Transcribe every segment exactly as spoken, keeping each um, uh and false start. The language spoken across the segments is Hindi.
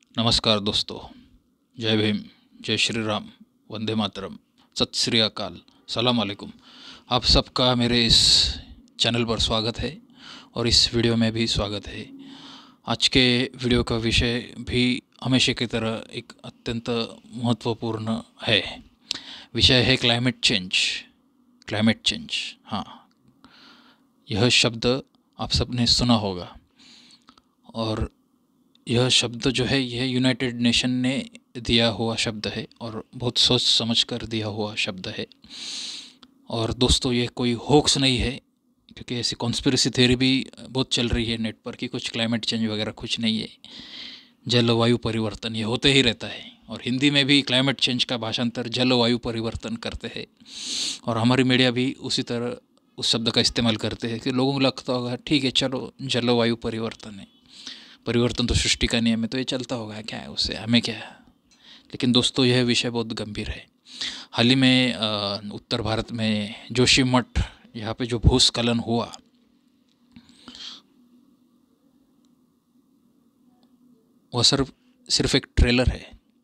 नमस्कार दोस्तों, जय भीम, जय श्री राम, वंदे मातरम, सत श्री अकाल, सलाम अलैकुम। आप सबका मेरे इस चैनल पर स्वागत है और इस वीडियो में भी स्वागत है। आज के वीडियो का विषय भी हमेशा की तरह एक अत्यंत महत्वपूर्ण है। विषय है क्लाइमेट चेंज। क्लाइमेट चेंज, हाँ, यह शब्द आप सबने सुना होगा और यह शब्द जो है यह यूनाइटेड नेशन ने दिया हुआ शब्द है और बहुत सोच समझ कर दिया हुआ शब्द है। और दोस्तों, ये कोई होक्स नहीं है, क्योंकि ऐसी कॉन्स्पिरेसी थ्योरी भी बहुत चल रही है नेट पर कि कुछ क्लाइमेट चेंज वगैरह कुछ नहीं है। जलवायु परिवर्तन ये होते ही रहता है और हिंदी में भी क्लाइमेट चेंज का भाषांतर जलवायु परिवर्तन करते हैं और हमारी मीडिया भी उसी तरह उस शब्द का इस्तेमाल करते हैं कि लोगों को लगता होगा ठीक है, चलो जलवायु परिवर्तन है, परिवर्तन तो सृष्टि का नियम है, तो ये चलता होगा, क्या है उससे, हमें क्या है। लेकिन दोस्तों, यह विषय बहुत गंभीर है। हाल ही में अ, उत्तर भारत में जोशीमठ, यहाँ पे जो भूस्खलन हुआ, वह सिर्फ सिर्फ एक ट्रेलर है।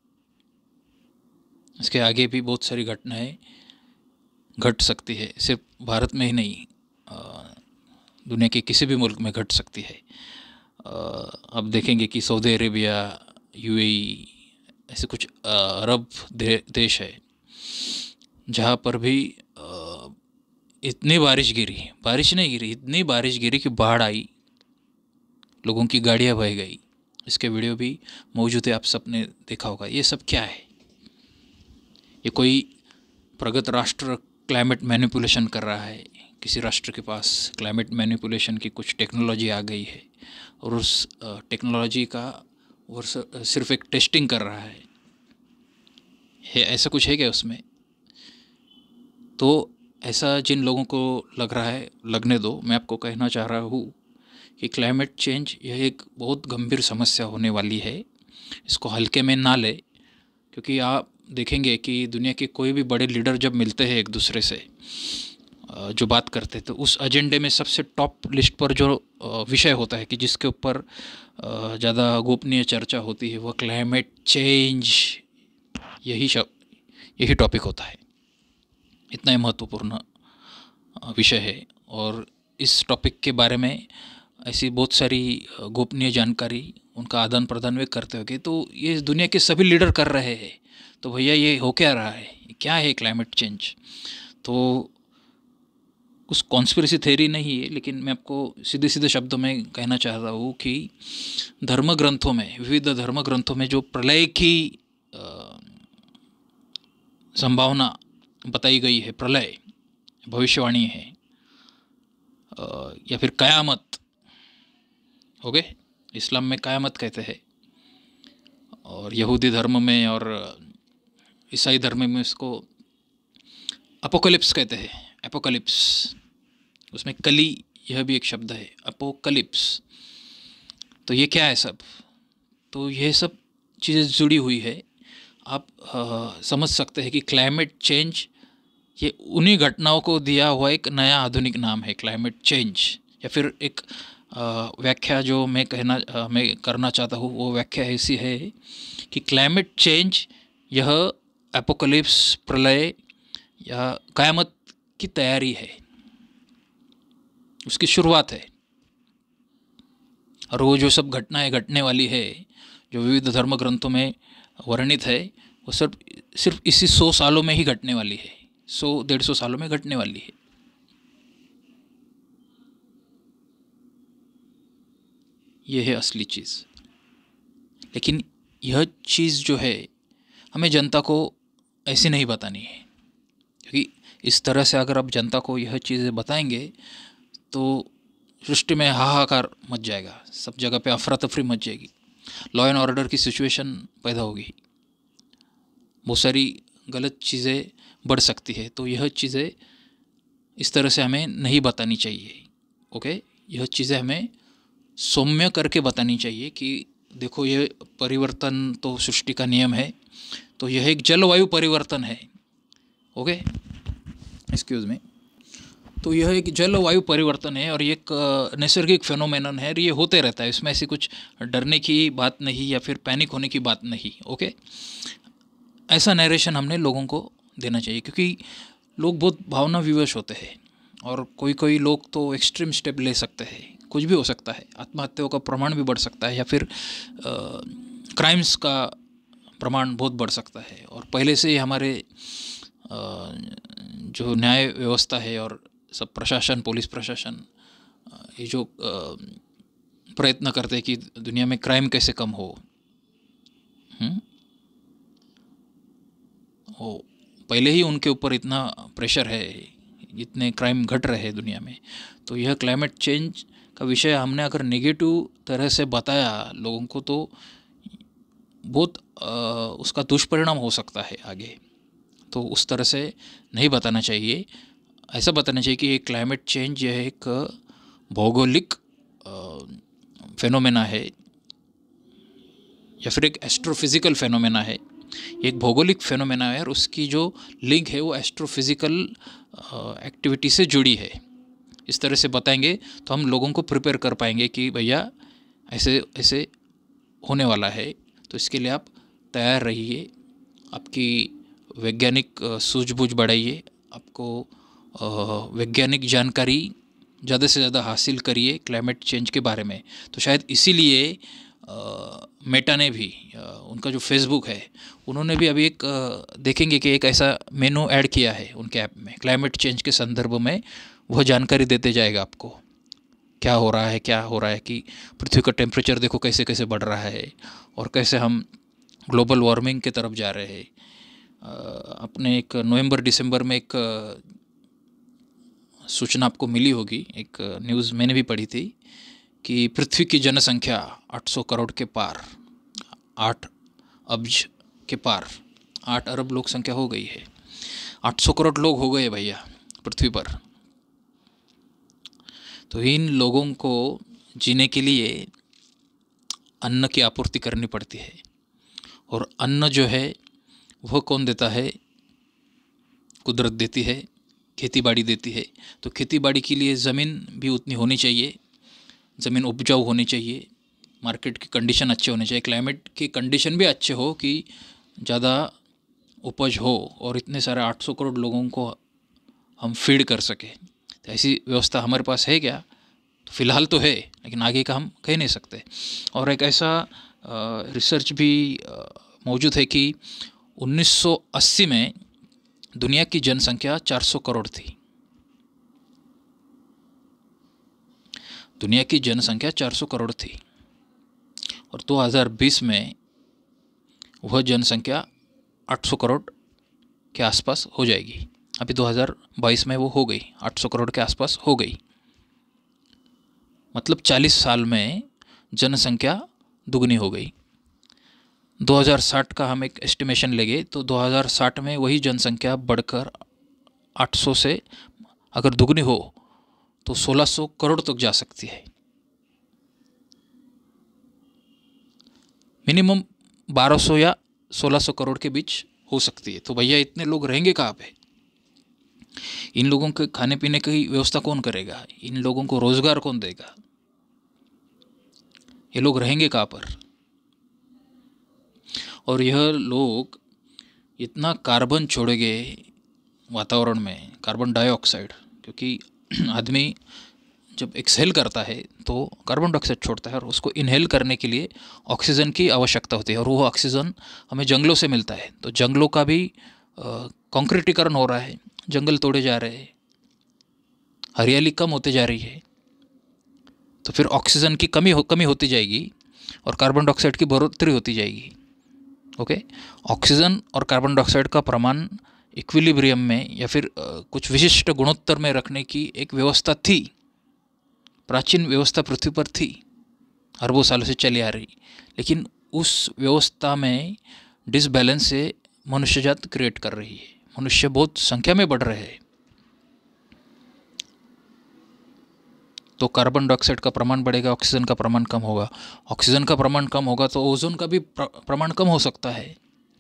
इसके आगे भी बहुत सारी घटनाएं घट सकती है, सिर्फ भारत में ही नहीं, अ, दुनिया के किसी भी मुल्क में घट सकती है। अब देखेंगे कि सऊदी अरेबिया, यूएई, ऐसे कुछ अरब दे, देश है जहाँ पर भी आ, इतनी बारिश गिरी, बारिश नहीं गिरी, इतनी बारिश गिरी कि बाढ़ आई, लोगों की गाड़ियाँ बह गई। इसके वीडियो भी मौजूद है, आप सबने देखा होगा। ये सब क्या है? ये कोई प्रगत राष्ट्र क्लाइमेट मैनिपुलेशन कर रहा है। किसी राष्ट्र के पास क्लाइमेट मैनिपुलेशन की कुछ टेक्नोलॉजी आ गई है और उस टेक्नोलॉजी का वो सिर्फ एक टेस्टिंग कर रहा है, है ऐसा कुछ है क्या उसमें? तो ऐसा जिन लोगों को लग रहा है, लगने दो। मैं आपको कहना चाह रहा हूँ कि क्लाइमेट चेंज यह एक बहुत गंभीर समस्या होने वाली है। इसको हल्के में ना ले, क्योंकि आप देखेंगे कि दुनिया के कोई भी बड़े लीडर जब मिलते हैं एक दूसरे से, जो बात करते हैं, तो उस एजेंडे में सबसे टॉप लिस्ट पर जो विषय होता है कि जिसके ऊपर ज़्यादा गोपनीय चर्चा होती है, वह क्लाइमेट चेंज, यही शब्द यही टॉपिक होता है। इतना ही महत्वपूर्ण विषय है और इस टॉपिक के बारे में ऐसी बहुत सारी गोपनीय जानकारी, उनका आदान प्रदान वे करते होंगे। तो ये दुनिया के सभी लीडर कर रहे हैं, तो भैया ये हो क्या रहा है, क्या है क्लाइमेट चेंज? तो कुछ कॉन्स्पिरेसी थ्योरी नहीं है, लेकिन मैं आपको सीधे सीधे शब्दों में कहना चाह रहा हूँ कि धर्म ग्रंथों में, विविध धर्म ग्रंथों में जो प्रलय की संभावना बताई गई है, प्रलय भविष्यवाणी है, या फिर कयामत हो गए, इस्लाम में कयामत कहते हैं और यहूदी धर्म में और ईसाई धर्म में इसको अपोकलिप्स कहते हैं। एपोकलिप्स, उसमें कली, यह भी एक शब्द है, अपोकलिप्स। तो ये क्या है सब? तो यह सब चीज़ें जुड़ी हुई है। आप आ, समझ सकते हैं कि क्लाइमेट चेंज ये उन्हीं घटनाओं को दिया हुआ एक नया आधुनिक नाम है, क्लाइमेट चेंज। या फिर एक आ, व्याख्या जो मैं कहना आ, मैं करना चाहता हूँ, वो व्याख्या ऐसी है कि क्लाइमेट चेंज यह एपोकलिप्स, प्रलय या क़यामत की तैयारी है, उसकी शुरुआत है। और वो जो सब घटनाएं घटने वाली है, जो विविध धर्म ग्रंथों में वर्णित है, वो सब सिर्फ इसी सौ सालों में ही घटने वाली है, सौ डेढ़ सौ सालों में घटने वाली है। ये है असली चीज़। लेकिन यह चीज़ जो है, हमें जनता को ऐसी नहीं बतानी है, क्योंकि इस तरह से अगर आप जनता को यह चीज़ें बताएंगे तो सृष्टि में हाहाकार मच जाएगा, सब जगह पे अफरा तफरी मच जाएगी, लॉ एंड ऑर्डर की सिचुएशन पैदा होगी, बहुत सारी गलत चीज़ें बढ़ सकती है। तो यह चीज़ें इस तरह से हमें नहीं बतानी चाहिए। ओके, यह चीज़ें हमें सौम्य करके बतानी चाहिए कि देखो, ये परिवर्तन तो सृष्टि का नियम है, तो यह एक जलवायु परिवर्तन है। Okay, excuse me. तो यह एक जलवायु परिवर्तन है और ये एक अ, नैसर्गिक फेनोमेनन है और ये होते रहता है, इसमें ऐसी कुछ डरने की बात नहीं या फिर पैनिक होने की बात नहीं। ओके, ऐसा नरेशन हमने लोगों को देना चाहिए, क्योंकि लोग बहुत भावना विवश होते हैं और कोई कोई लोग तो एक्सट्रीम स्टेप ले सकते हैं, कुछ भी हो सकता है, आत्महत्याओं का प्रमाण भी बढ़ सकता है या फिर क्राइम्स का प्रमाण बहुत बढ़ सकता है। और पहले से ही हमारे अ, जो न्याय व्यवस्था है और सब प्रशासन, पुलिस प्रशासन, अ, ये जो अ, प्रयत्न करते हैं कि दुनिया में क्राइम कैसे कम हो, हम्म? वो पहले ही उनके ऊपर इतना प्रेशर है, इतने क्राइम घट रहे हैं दुनिया में। तो यह क्लाइमेट चेंज का विषय हमने अगर नेगेटिव तरह से बताया लोगों को तो बहुत आ, उसका दुष्परिणाम हो सकता है आगे। तो उस तरह से नहीं बताना चाहिए, ऐसा बताना चाहिए कि ये क्लाइमेट चेंज यह एक भौगोलिक फेनोमेना है या फिर एक एस्ट्रोफिज़िकल फेनोमेना है। एक भौगोलिक फेनोमेना है और उसकी जो लिंक है वो एस्ट्रोफिज़िकल एक्टिविटी से जुड़ी है। इस तरह से बताएंगे तो हम लोगों को प्रिपेयर कर पाएंगे कि भैया ऐसे ऐसे होने वाला है, तो इसके लिए आप तैयार रहिए, आपकी वैज्ञानिक सूझबूझ बढ़ाइए, आपको वैज्ञानिक जानकारी ज़्यादा से ज़्यादा हासिल करिए क्लाइमेट चेंज के बारे में। तो शायद इसीलिए मेटा ने भी आ, उनका जो फेसबुक है उन्होंने भी अभी एक आ, देखेंगे कि एक ऐसा मेनू ऐड किया है उनके ऐप में, क्लाइमेट चेंज के संदर्भ में वह जानकारी देते जाएगा आपको क्या हो रहा है, क्या हो रहा है कि पृथ्वी का टेम्परेचर देखो कैसे कैसे बढ़ रहा है और कैसे हम ग्लोबल वार्मिंग की तरफ जा रहे हैं। अपने एक नवंबर दिसंबर में एक सूचना आपको मिली होगी, एक न्यूज़ मैंने भी पढ़ी थी कि पृथ्वी की जनसंख्या आठ सौ करोड़ के पार, आठ अब्ज के पार, आठ अरब लोक संख्या हो गई है। आठ सौ करोड़ लोग हो गए भैया पृथ्वी पर। तो इन लोगों को जीने के लिए अन्न की आपूर्ति करनी पड़ती है और अन्न जो है वह कौन देता है? कुदरत देती है, खेती बाड़ी देती है। तो खेती बाड़ी के लिए ज़मीन भी उतनी होनी चाहिए, ज़मीन उपजाऊ होनी चाहिए, मार्केट की कंडीशन अच्छे होने चाहिए, क्लाइमेट की कंडीशन भी अच्छे हो कि ज़्यादा उपज हो और इतने सारे आठ सौ करोड़ लोगों को हम फीड कर सकें। तो ऐसी व्यवस्था हमारे पास है क्या? तो फ़िलहाल तो है, लेकिन आगे का हम कह नहीं सकते। और एक ऐसा रिसर्च भी मौजूद है कि उन्नीस सौ अस्सी में दुनिया की जनसंख्या चार सौ करोड़ थी। दुनिया की जनसंख्या चार सौ करोड़ थी और दो हज़ार बीस में वह जनसंख्या आठ सौ करोड़ के आसपास हो जाएगी। अभी दो हज़ार बाईस में वो हो गई, आठ सौ करोड़ के आसपास हो गई। मतलब चालीस साल में जनसंख्या दुगनी हो गई। दो हज़ार साठ का हम एक एस्टिमेशन लेंगे तो दो हज़ार साठ में वही जनसंख्या बढ़कर आठ सौ से अगर दुगनी हो तो सोलह सौ करोड़ तक जा सकती है। मिनिमम बारह सौ या सोलह सौ करोड़ के बीच हो सकती है। तो भैया इतने लोग रहेंगे कहाँ पे? इन लोगों के खाने पीने की व्यवस्था कौन करेगा? इन लोगों को रोजगार कौन देगा? ये लोग रहेंगे कहाँ पर? और यह लोग इतना कार्बन छोड़ेंगे वातावरण में, कार्बन डाइऑक्साइड, क्योंकि आदमी जब एक्सहेल करता है तो कार्बन डाइऑक्साइड छोड़ता है और उसको इनहेल करने के लिए ऑक्सीजन की आवश्यकता होती है और वो ऑक्सीजन हमें जंगलों से मिलता है। तो जंगलों का भी कंक्रीटीकरण हो रहा है, जंगल तोड़े जा रहे हैं, हरियाली कम होते जा रही है, तो फिर ऑक्सीजन की कमी हो कमी होती जाएगी और कार्बन डाइऑक्साइड की बढ़ोतरी होती जाएगी। ओके, ऑक्सीजन और कार्बन डाइऑक्साइड का प्रमाण इक्विलिब्रियम में या फिर कुछ विशिष्ट गुणोत्तर में रखने की एक व्यवस्था थी, प्राचीन व्यवस्था पृथ्वी पर थी, अरबों सालों से चली आ रही। लेकिन उस व्यवस्था में डिसबैलेंस से मनुष्यजात क्रिएट कर रही है, मनुष्य बहुत संख्या में बढ़ रहे हैं। तो कार्बन डाइऑक्साइड का प्रमाण बढ़ेगा, ऑक्सीजन का प्रमाण कम होगा। ऑक्सीजन का प्रमाण कम होगा तो ओजोन का भी प्रमाण कम हो सकता है।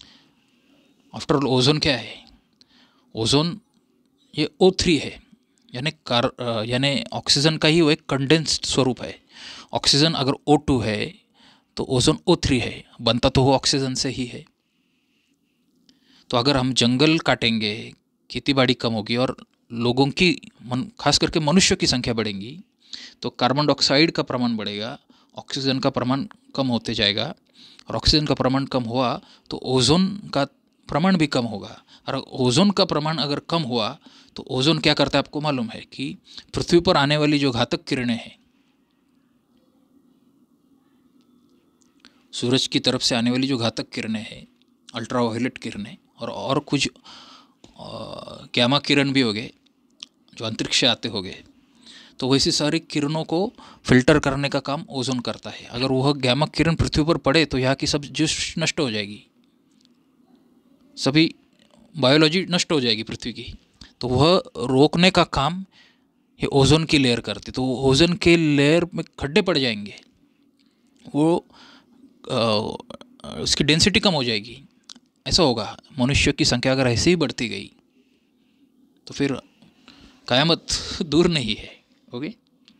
आफ्टर ऑल ओजोन क्या है? ओजोन ये ओ थ्री है, यानी कार अ, यानी ऑक्सीजन का ही वो एक कंडेंस्ड स्वरूप है। ऑक्सीजन अगर ओ टू है तो ओजोन ओ थ्री है, बनता तो वो ऑक्सीजन से ही है। तो अगर हम जंगल काटेंगे, खेतीबाड़ी कम होगी और लोगों की मन खास करके मनुष्यों की संख्या बढ़ेगी, तो कार्बन डाइऑक्साइड का प्रमाण बढ़ेगा, ऑक्सीजन का प्रमाण कम होते जाएगा, और ऑक्सीजन का प्रमाण कम हुआ तो ओजोन का प्रमाण भी कम होगा। और ओजोन का प्रमाण अगर कम हुआ तो ओजोन क्या करता है आपको मालूम है कि पृथ्वी पर आने वाली जो घातक किरणें हैं, सूरज की तरफ से आने वाली जो घातक किरणें हैं, अल्ट्रावायलेट किरणें और और कुछ गैमा किरण भी हो गए जो अंतरिक्ष से आते हो गए, तो वैसी सारी किरणों को फिल्टर करने का काम ओजोन करता है। अगर वह गैमा किरण पृथ्वी पर पड़े तो यहाँ की सब जीव नष्ट हो जाएगी, सभी बायोलॉजी नष्ट हो जाएगी पृथ्वी की। तो वह रोकने का काम ये ओजोन की लेयर करती, तो ओजोन के लेयर में खड्डे पड़ जाएंगे, वो आ, उसकी डेंसिटी कम हो जाएगी। ऐसा होगा, मनुष्य की संख्या अगर ऐसे ही बढ़ती गई तो फिर कयामत दूर नहीं है। ओके,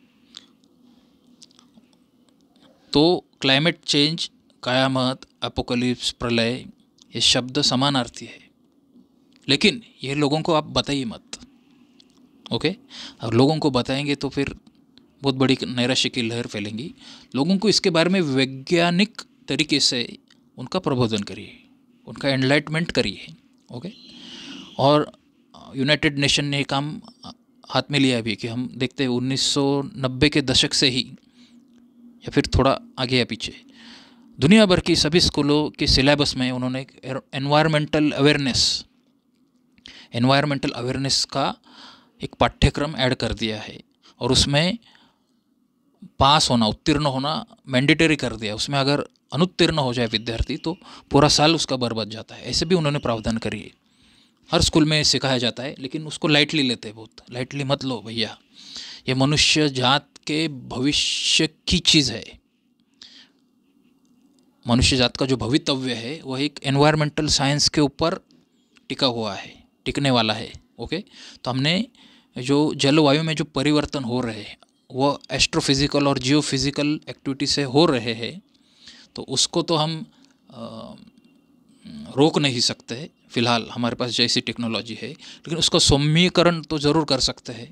तो क्लाइमेट चेंज, कयामत, एपोकलिप्स, प्रलय, ये शब्द समानार्थी है, लेकिन ये लोगों को आप बताइए मत। ओके, और लोगों को बताएंगे तो फिर बहुत बड़ी नैराश्य की लहर फैलेंगी। लोगों को इसके बारे में वैज्ञानिक तरीके से उनका प्रबोधन करिए, उनका एनलाइटमेंट करिए। ओके, और यूनाइटेड नेशन ने काम हाथ में लिया अभी कि हम देखते हैं उन्नीस सौ नब्बे के दशक से ही या फिर थोड़ा आगे या पीछे दुनिया भर की सभी स्कूलों के सिलेबस में उन्होंने एनवायरमेंटल अवेयरनेस एनवायरमेंटल अवेयरनेस का एक पाठ्यक्रम ऐड कर दिया है, और उसमें पास होना, उत्तीर्ण होना मैंडेटरी कर दिया। उसमें अगर अनुत्तीर्ण हो जाए विद्यार्थी तो पूरा साल उसका बर्बाद जाता है। ऐसे भी उन्होंने प्रावधान करी है, हर स्कूल में सिखाया जाता है, लेकिन उसको लाइटली लेते हैं। बहुत लाइटली मत लो भैया, ये मनुष्य जात के भविष्य की चीज़ है। मनुष्य जात का जो भवितव्य है वह एक एनवायरमेंटल साइंस के ऊपर टिका हुआ है, टिकने वाला है। ओके, तो हमने जो जलवायु में जो परिवर्तन हो रहे हैं वो एस्ट्रोफिजिकल और जियोफिजिकल एक्टिविटी से हो रहे हैं, तो उसको तो हम आ, रोक नहीं सकते फिलहाल, हमारे पास जैसी टेक्नोलॉजी है, लेकिन उसका सौम्यीकरण तो ज़रूर कर सकते हैं।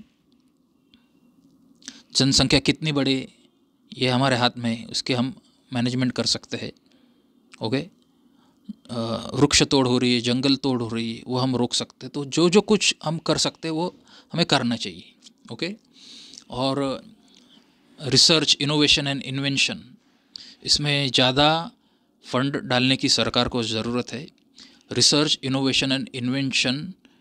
जनसंख्या कितनी बढ़े ये हमारे हाथ में, उसके हम मैनेजमेंट कर सकते हैं। ओके, वृक्ष तोड़ हो रही है, जंगल तोड़ हो रही है, वो हम रोक सकते हैं। तो जो जो कुछ हम कर सकते हैं वो हमें करना चाहिए। ओके, और रिसर्च, इनोवेशन एंड इन्वेंशन, इसमें ज़्यादा फंड डालने की सरकार को ज़रूरत है। रिसर्च, इनोवेशन एंड इन्वेंशन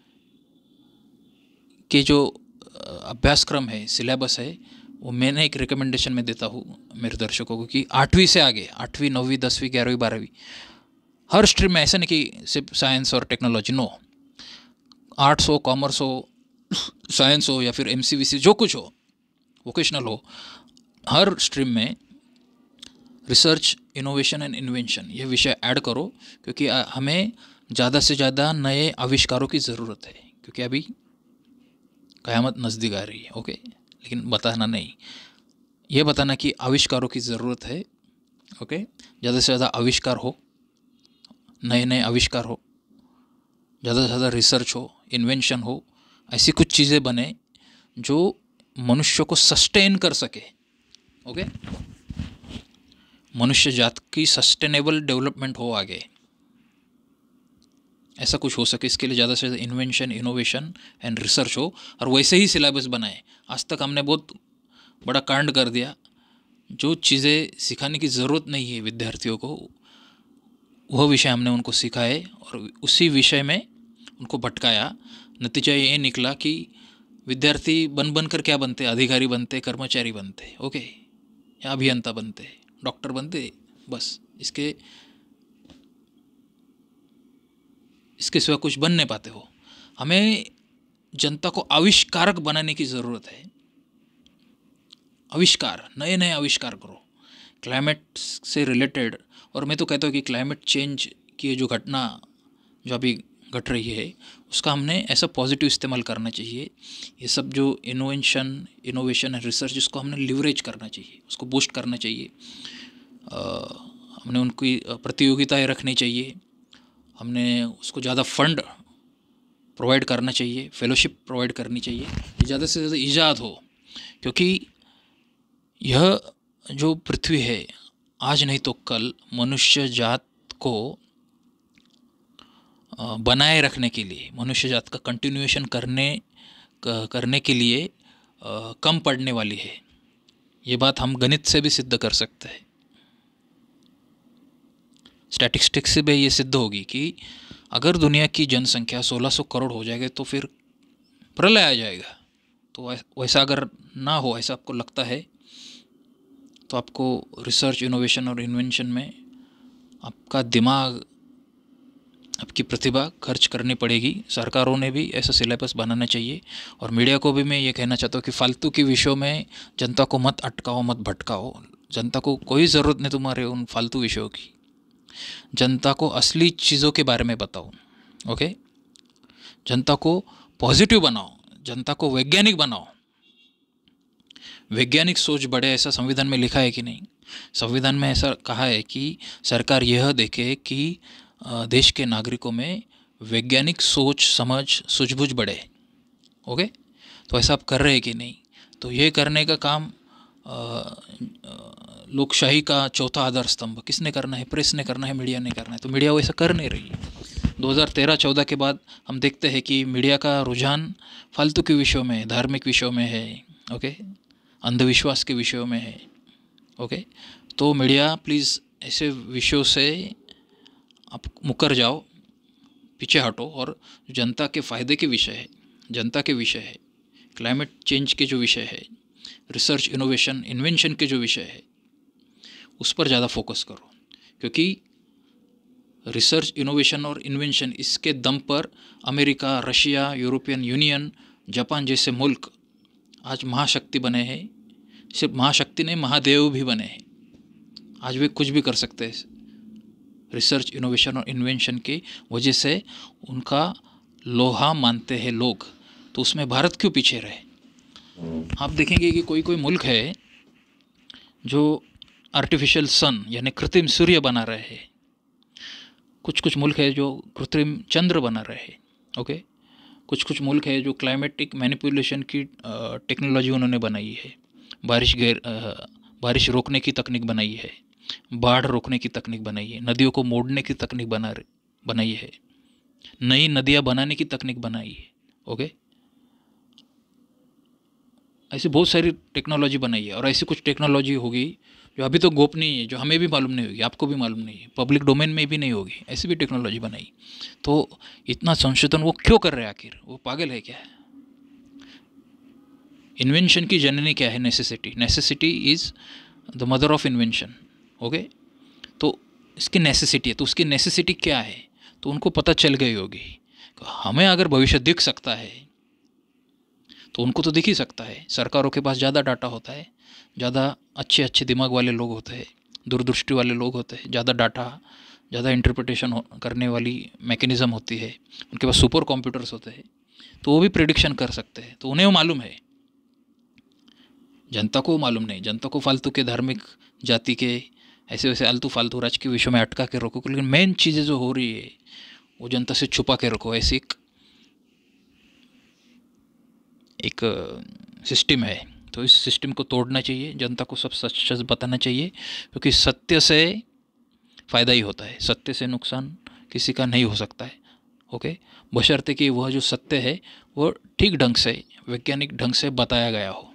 के जो अभ्यासक्रम है, सिलेबस है, वो मैंने एक रिकमेंडेशन में देता हूँ मेरे दर्शकों को कि आठवीं से आगे, आठवीं, नौवीं, दसवीं, ग्यारहवीं, बारहवीं, हर स्ट्रीम में, ऐसा नहीं कि सिर्फ साइंस और टेक्नोलॉजी, नो, आर्ट्स हो, कॉमर्स हो, साइंस हो या फिर एम सी वी सी, जो कुछ हो, वोकेशनल हो, हर स्ट्रीम में रिसर्च, इनोवेशन एंड इन्वेंशन ये विषय ऐड करो, क्योंकि हमें ज़्यादा से ज़्यादा नए आविष्कारों की ज़रूरत है, क्योंकि अभी क़यामत नज़दीक आ रही है। ओके, लेकिन बताना नहीं, ये बताना कि आविष्कारों की ज़रूरत है। ओके, ज़्यादा से ज़्यादा आविष्कार हो, नए नए आविष्कार हो, ज़्यादा से ज़्यादा रिसर्च हो, इन्वेंशन हो, ऐसी कुछ चीज़ें बने जो मनुष्य को सस्टेन कर सके। ओके, मनुष्य जात की सस्टेनेबल डेवलपमेंट हो आगे, ऐसा कुछ हो सके, इसके लिए ज़्यादा से ज़्यादा इन्वेंशन, इनोवेशन एंड रिसर्च हो, और वैसे ही सिलेबस बनाए। आज तक हमने बहुत बड़ा कांड कर दिया, जो चीज़ें सिखाने की ज़रूरत नहीं है विद्यार्थियों को, वह विषय हमने उनको सिखाए और उसी विषय में उनको भटकाया। नतीजा ये निकला कि विद्यार्थी बन बन कर क्या बनते, अधिकारी बनते, कर्मचारी बनते, ओके, या अभियंता बनते, डॉक्टर बनते, बस इसके इसके सिवा कुछ बन नहीं पाते हो। हमें जनता को आविष्कारक बनाने की ज़रूरत है। आविष्कार, नए नए आविष्कार करो क्लाइमेट से रिलेटेड। और मैं तो कहता हूँ कि क्लाइमेट चेंज की जो घटना जो अभी घट रही है उसका हमने ऐसा पॉजिटिव इस्तेमाल करना चाहिए। ये सब जो इनोवेशन इनोवेशन है रिसर्च, इसको हमने लिवरेज करना चाहिए, उसको बूस्ट करना चाहिए। आ, हमने उनकी प्रतियोगिताएं रखनी चाहिए, हमने उसको ज़्यादा फंड प्रोवाइड करना चाहिए, फेलोशिप प्रोवाइड करनी चाहिए, ज़्यादा से ज़्यादा ईजाद हो। क्योंकि यह जो पृथ्वी है आज नहीं तो कल मनुष्य जात को बनाए रखने के लिए, मनुष्य जात का कंटिन्यूएशन करने करने के लिए आ, कम पड़ने वाली है। ये बात हम गणित से भी सिद्ध कर सकते हैं, स्टैटिस्टिक्स से भी ये सिद्ध होगी कि अगर दुनिया की जनसंख्या सोलह सौ करोड़ हो जाएगी तो फिर प्रलय आ जाएगा। तो वैसा अगर ना हो, ऐसा आपको लगता है, तो आपको रिसर्च इनोवेशन और इन्वेंशन में आपका दिमाग, आपकी प्रतिभा खर्च करनी पड़ेगी। सरकारों ने भी ऐसा सिलेबस बनाना चाहिए। और मीडिया को भी मैं ये कहना चाहता हूँ कि फालतू के विषयों में जनता को मत अटकाओ, मत भटकाओ। जनता को कोई ज़रूरत नहीं तुम्हारे उन फालतू विषयों की। जनता को असली चीज़ों के बारे में बताओ। ओके, जनता को पॉजिटिव बनाओ, जनता को वैज्ञानिक बनाओ। वैज्ञानिक सोच बढ़े, ऐसा संविधान में लिखा है कि नहीं? संविधान में ऐसा कहा है कि सरकार यह देखे कि देश के नागरिकों में वैज्ञानिक सोच, समझ, सूझबूझ बढ़े। ओके, तो ऐसा आप कर रहे हैं कि नहीं? तो ये करने का काम लोकशाही का चौथा आधार स्तंभ किसने करना है? प्रेस ने करना है, मीडिया ने करना है। तो मीडिया वैसा कर नहीं रही है। दो हज़ार तेरह चौदह के बाद हम देखते हैं कि मीडिया का रुझान फालतू के विषयों में, धार्मिक विषयों में है। ओके, अंधविश्वास के विषयों में है। ओके, तो मीडिया प्लीज़ ऐसे विषयों से आप मुकर जाओ, पीछे हटो और जनता के फ़ायदे के विषय है, जनता के विषय है, क्लाइमेट चेंज के जो विषय है, रिसर्च इनोवेशन इन्वेंशन के जो विषय है, उस पर ज़्यादा फोकस करो। क्योंकि रिसर्च इनोवेशन और इन्वेंशन, इसके दम पर America, Russia, European Union, Japan जैसे मुल्क आज महाशक्ति बने हैं। सिर्फ महाशक्ति नहीं, महादेव भी बने हैं। आज वे कुछ भी कर सकते हैं रिसर्च इनोवेशन और इन्वेंशन की वजह से। उनका लोहा मानते हैं लोग, तो उसमें भारत क्यों पीछे रहे? आप देखेंगे कि कोई कोई मुल्क है जो आर्टिफिशियल सन यानी कृत्रिम सूर्य बना रहे हैं, कुछ कुछ मुल्क है जो कृत्रिम चंद्र बना रहे हैं। ओके, कुछ कुछ मुल्क है जो क्लाइमेटिक मैनिपुलेशन की टेक्नोलॉजी उन्होंने बनाई है, बारिश गैर बारिश रोकने की तकनीक बनाई है, बाढ़ रोकने की तकनीक बनाई है, नदियों को मोड़ने की तकनीक बना बनाई है, नई नदियाँ बनाने की तकनीक बनाई है। ओके, ऐसी बहुत सारी टेक्नोलॉजी बनाई है। और ऐसी कुछ टेक्नोलॉजी होगी जो अभी तो गोपनीय है, जो हमें भी मालूम नहीं होगी, आपको भी मालूम नहीं है, पब्लिक डोमेन में भी नहीं होगी। ऐसी भी टेक्नोलॉजी बनाई। तो इतना संशोधन वो क्यों कर रहे हैं? आखिर वो पागल है क्या? इन्वेंशन की जननी क्या है? Necessity. Necessity is the mother of invention. Okay, तो इसकी नेसेसिटी है, तो उसकी नेसेसिटी क्या है? तो उनको पता चल गई होगी। हमें अगर भविष्य दिख सकता है तो उनको तो दिख ही सकता है। सरकारों के पास ज़्यादा डाटा होता है, ज़्यादा अच्छे अच्छे दिमाग वाले लोग होते हैं, दूरदृष्टि वाले लोग होते हैं, ज़्यादा डाटा, ज़्यादा इंटरप्रिटेशन करने वाली मैकेनिज़्म होती है, उनके पास सुपर कंप्यूटर्स होते हैं, तो वो भी प्रेडिक्शन कर सकते हैं। तो उन्हें वो मालूम है, जनता को मालूम नहीं। जनता को फालतू के धार्मिक, जाति के, ऐसे वैसे आलतू फालतू राज के विषयों में अटका के रखो, लेकिन मेन चीज़ें जो हो रही है वो जनता से छुपा के रखो। ऐसी एक एक सिस्टम है। तो इस सिस्टम को तोड़ना चाहिए, जनता को सब सच सच बताना चाहिए, क्योंकि सत्य से फ़ायदा ही होता है, सत्य से नुकसान किसी का नहीं हो सकता है। ओके, बशर्ते कि वह जो सत्य है वो ठीक ढंग से, वैज्ञानिक ढंग से बताया गया हो,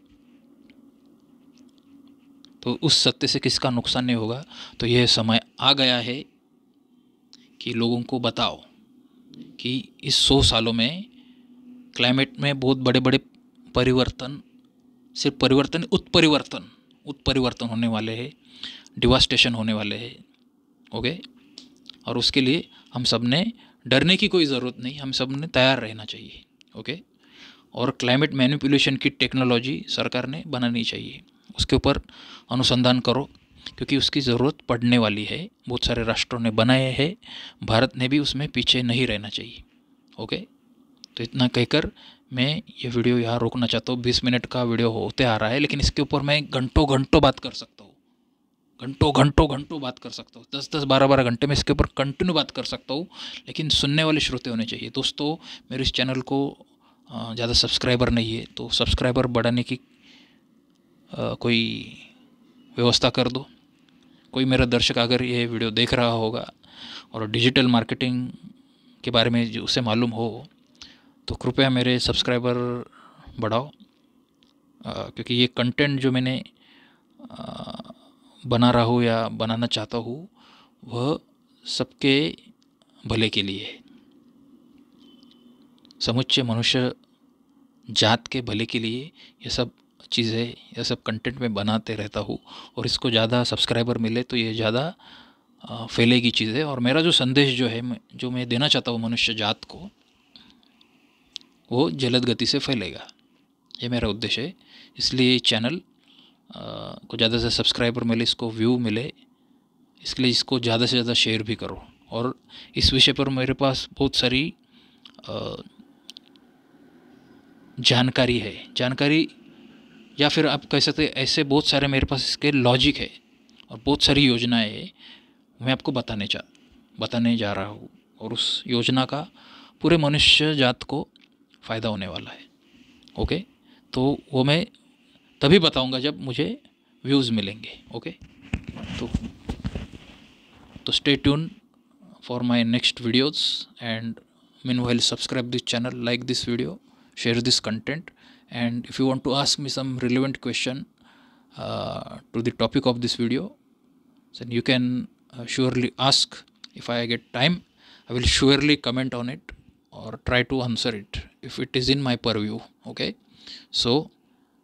तो उस सत्य से किसका नुकसान नहीं होगा। तो यह समय आ गया है कि लोगों को बताओ कि इस सौ सालों में क्लाइमेट में बहुत बड़े बड़े परिवर्तन, सिर्फ परिवर्तन, उत्परिवर्तन उत्परिवर्तन होने वाले हैं, डिवास्टेशन होने वाले हैं। ओके, और उसके लिए हम सब ने डरने की कोई ज़रूरत नहीं, हम सब ने तैयार रहना चाहिए। ओके, और क्लाइमेट मैनिपुलेशन की टेक्नोलॉजी सरकार ने बनानी चाहिए, उसके ऊपर अनुसंधान करो, क्योंकि उसकी ज़रूरत पड़ने वाली है। बहुत सारे राष्ट्रों ने बनाए हैं, भारत ने भी उसमें पीछे नहीं रहना चाहिए। ओके, तो इतना कहकर मैं ये वीडियो यहाँ रोकना चाहता हूँ। बीस मिनट का वीडियो होते आ रहा है, लेकिन इसके ऊपर मैं घंटों घंटों बात कर सकता हूँ, घंटों घंटों घंटों बात कर सकता हूँ। दस दस बारह बारह घंटे में इसके ऊपर कंटिन्यू बात कर सकता हूँ, लेकिन सुनने वाले श्रोते होने चाहिए। दोस्तों, मेरे इस चैनल को ज़्यादा सब्सक्राइबर नहीं है, तो सब्सक्राइबर बढ़ाने की आ, कोई व्यवस्था कर दो। कोई मेरा दर्शक अगर ये वीडियो देख रहा होगा और डिजिटल मार्केटिंग के बारे में जो उसे मालूम हो, तो कृपया मेरे सब्सक्राइबर बढ़ाओ, क्योंकि ये कंटेंट जो मैंने आ, बना रहा हूँ या बनाना चाहता हूँ वह सबके भले के लिए है, समुच्चय मनुष्य जात के भले के लिए ये सब चीज़ें, ये सब कंटेंट में बनाते रहता हूँ। और इसको ज़्यादा सब्सक्राइबर मिले तो ये ज़्यादा फैलेगी चीज़ें, और मेरा जो संदेश जो है, जो मैं देना चाहता हूँ मनुष्य जात को, वो जलद गति से फैलेगा। ये मेरा उद्देश्य है। इसलिए चैनल को ज़्यादा से सब्सक्राइबर मिले, इसको व्यू मिले, इसलिए इसको ज़्यादा से ज़्यादा शेयर भी करो। और इस विषय पर मेरे पास बहुत सारी जानकारी है, जानकारी या फिर आप कह सकते हैं ऐसे बहुत सारे मेरे पास इसके लॉजिक है और बहुत सारी योजनाएं हैं, मैं आपको बताने चा बताने जा रहा हूँ। और उस योजना का पूरे मनुष्य जात को फ़ायदा होने वाला है। ओके, तो वो मैं तभी बताऊंगा जब मुझे व्यूज़ मिलेंगे। ओके, तो तो stay tune for my next videos, and meanwhile subscribe this channel, like this video, share this content, and if you want to ask me some relevant question uh, to the topic of this video, then you can uh, surely ask. If I get time, I will surely comment on it or try to answer it if it is in my purview. Okay, so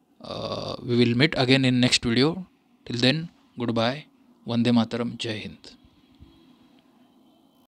uh, we will meet again in next video. Till then, goodbye. Vande Mataram. Jai Hind.